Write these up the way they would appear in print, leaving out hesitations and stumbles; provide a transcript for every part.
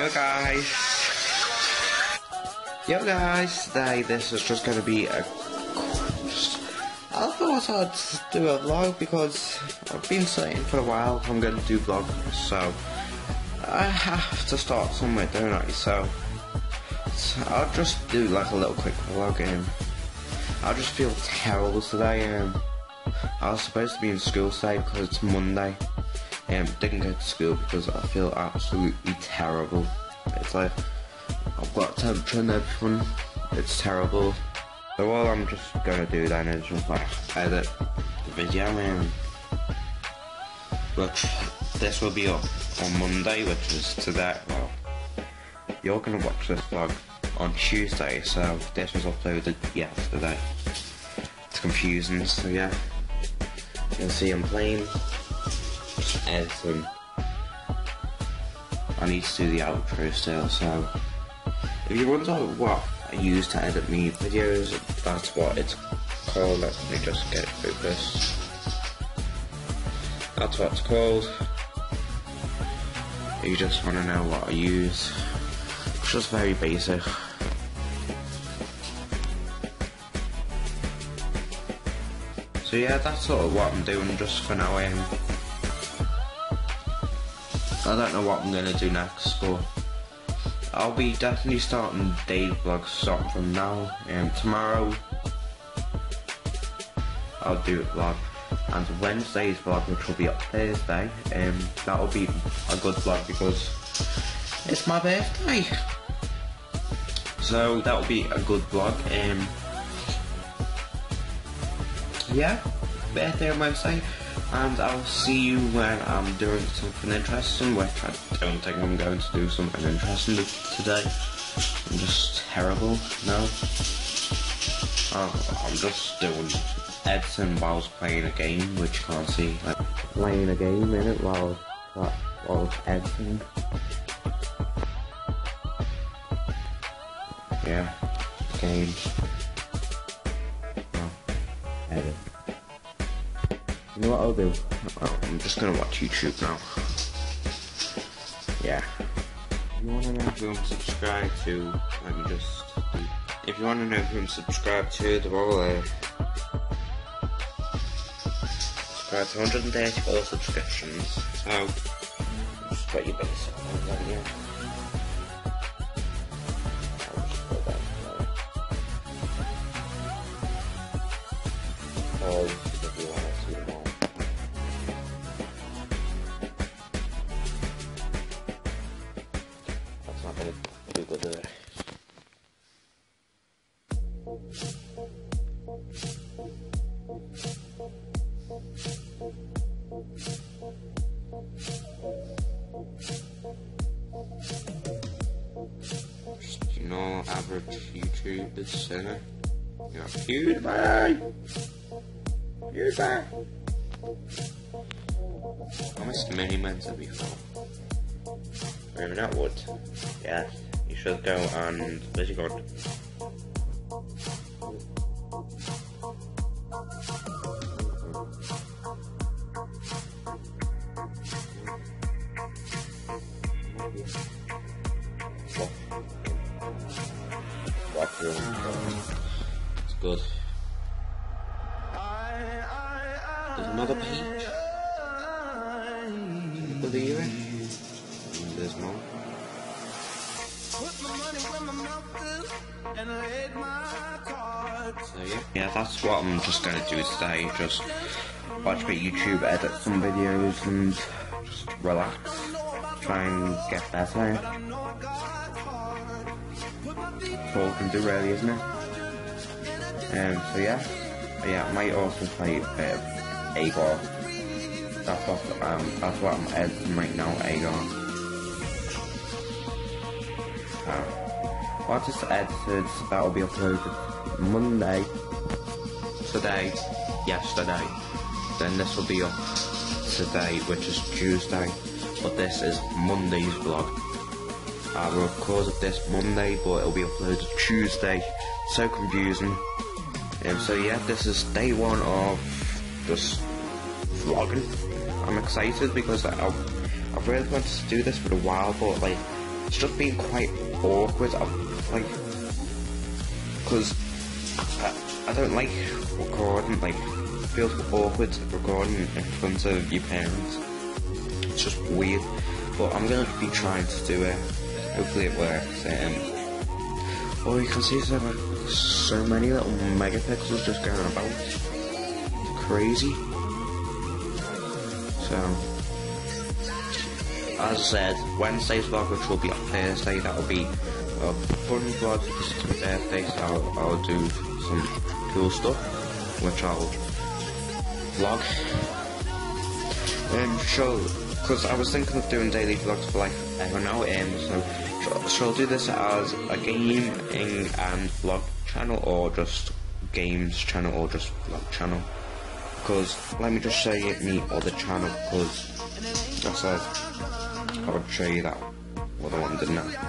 Yo guys, today this is just going to be I thought I'd do a vlog because I've been saying for a while I'm going to do vlogs, so I have to start somewhere, don't I? So I'll just do like a little quick vlog. I just feel terrible today. I was supposed to be in school today because it's Monday. Didn't go to school because I feel absolutely terrible. It's like I've got temperature and everything. It's terrible. So all I'm just gonna do then is just like edit the video, which this will be up on Monday, which is today. Well, you're gonna watch this vlog on Tuesday, so this was uploaded yesterday. It's confusing, so yeah. You'll see I'm playing, just editing. I need to do the outro still, so if you wonder what I use to edit me videos, that's what it's called. Let me just get it focused. That's what it's called. If you just want to know what I use, it's just very basic. So yeah, that's sort of what I'm doing just for now. I don't know what I'm going to do next, but I'll be definitely starting daily vlogs starting from now. Tomorrow I'll do a vlog, and Wednesday's vlog, which will be up Thursday, that'll be a good vlog because it's my birthday. So that'll be a good vlog. Yeah, birthday on Wednesday, and I'll see you when I'm doing something interesting, which I don't think I'm going to do something interesting today. I'm just terrible, no. I'm just doing editing whilst playing a game, which you can't see. Like, playing a game in it while editing. Yeah, games. Edit. You know what I'll do? I'm just gonna watch YouTube now. Yeah. If you wanna know who I'm subscribed to, let me just. If you wanna know who I'm subscribed to, they're all there. Subscribed to 134 subscriptions. So, just got your basic ones on here. If you want to see them all. That's not going to do good, is it? Just, you know, average YouTubers, sinner. You got PewDiePie! PewDiePie! I missed many months of before. Maybe that would. Yeah, you should go and where's your god? It's good. There's another page. Can you believe it? There's more. So yeah, that's what I'm just gonna do today. Just watch my YouTube, edit some videos, and just relax. Try and get better. That's all I can do really, isn't it? So yeah, I might also play a bit of Agar. That's what I'm editing right now, Agar. Once it's edited, that will be uploaded Monday, today, yesterday. Then this will be up today, which is Tuesday, but this is Monday's vlog. I will record this Monday, but it'll be uploaded Tuesday. So confusing. So yeah, this is day one of just vlogging. I'm excited because I've really wanted to do this for a while, but like it's just been quite awkward. Like, because I don't like recording. Like, it feels awkward recording in front of your parents. It's just weird. But I'm gonna be trying to do it. Hopefully it works. Oh, you can see so many little megapixels just going about. It's crazy. So, as I said, Wednesday's vlog, which will be on Thursday, that'll be a fun vlog because it's my birthday, so I'll do some cool stuff, which I'll vlog. Because I was thinking of doing daily vlogs for like ever now, so I'll do this as a gaming and vlog channel, or just games channel, or just vlog channel. Because let me just show you my other channel, because I said I would show you that other one, didn't I?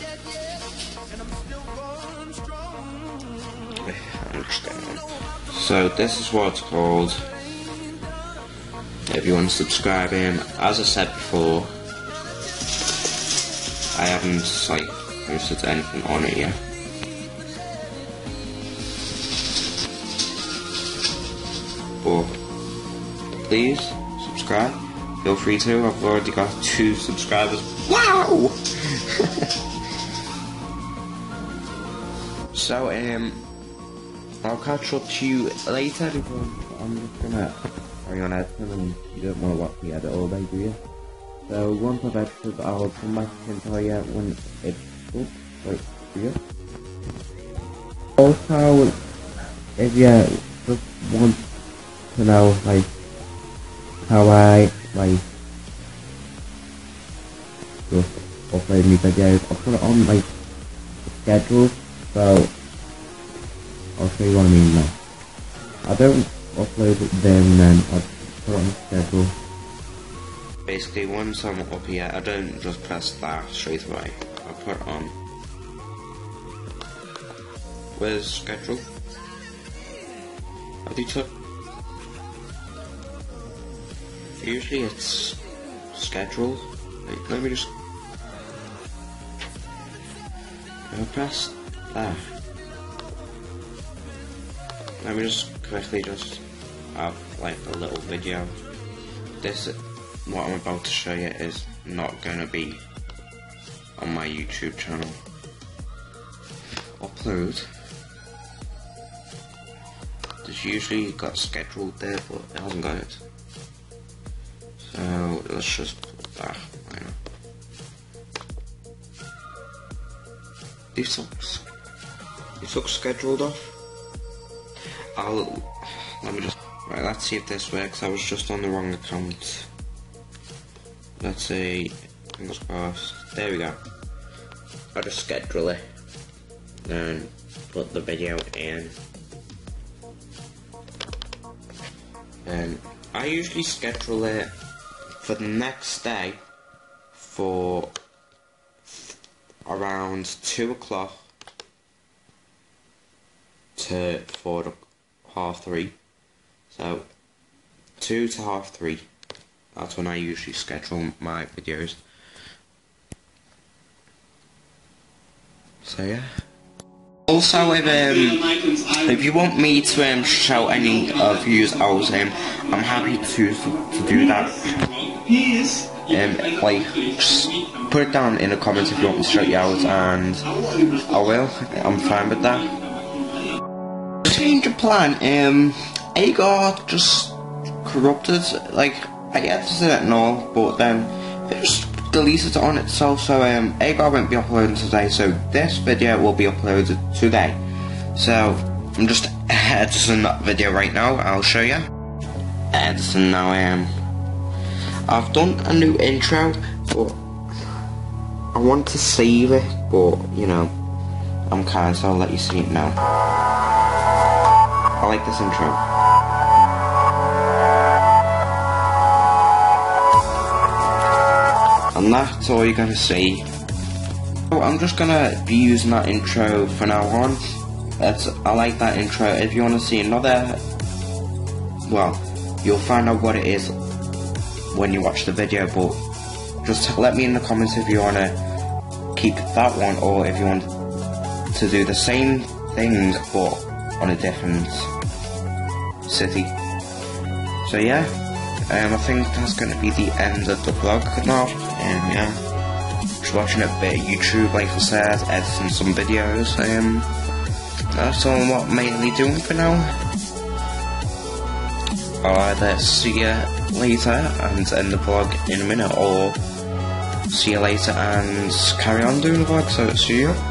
I'm just getting on. So this is what it's called. If you want to subscribe as I said before, I haven't like posted anything on it yet. But please subscribe. Feel free to. I've already got 2 subscribers. Wow! So I'll catch up to you later, because I'm just gonna carry on editing, and you don't want to watch me edit all day, do you? So once I've edited, I'll come back and tell you when it's good. Wait, do you? Also, if you just want to know like how I like just upload new videos, I'll put it on like the schedule, so I'll show you what I mean now. I don't upload it there and then, I put it on the schedule. Basically, once I'm up here, I don't just press that straight away. I put it on. Where's schedule? Have you took? Usually it's schedule. Wait, let me just. I press that. Let me just quickly just have like a little video. What I'm about to show you is not gonna be on my YouTube channel. Upload. There's usually got scheduled there, but it hasn't got it. So let's just put that. Why not? These took scheduled off. Let me just. Right, let's see if this works. I was just on the wrong account. Let's see. Fingers crossed. There we go. I'll just schedule it. Then put the video in. And I usually schedule it for the next day for around 2 o'clock to 3:30. So 2 to 3:30. That's when I usually schedule my videos. So yeah. Also, if you want me to show any views out, I'm happy to do that. Like, just put it down in the comments if you want me to show you out, and I will. I'm fine with that. Change of plan. Agar just corrupted. Like, I edited it and all, but then it just deleted it on itself. So Agar won't be uploading today. So this video will be uploaded today. So I'm just editing that video right now. I'll show you. Editing now. I've done a new intro, but I want to save it. But you know, I'm kind, so I'll let you see it now. I like this intro. And that's all you're gonna see. So I'm just gonna be using that intro from now on. I like that intro. If you wanna see another, well, you'll find out what it is when you watch the video, but just let me in the comments if you wanna keep that one, or if you want to do the same thing but on a different city. So yeah, I think that's going to be the end of the vlog now. Yeah, just watching a bit of YouTube, like I said, editing some videos. That's all I'm mainly doing for now. I'll either see you later and end the vlog in a minute, or see you later and carry on doing the vlog. So see you.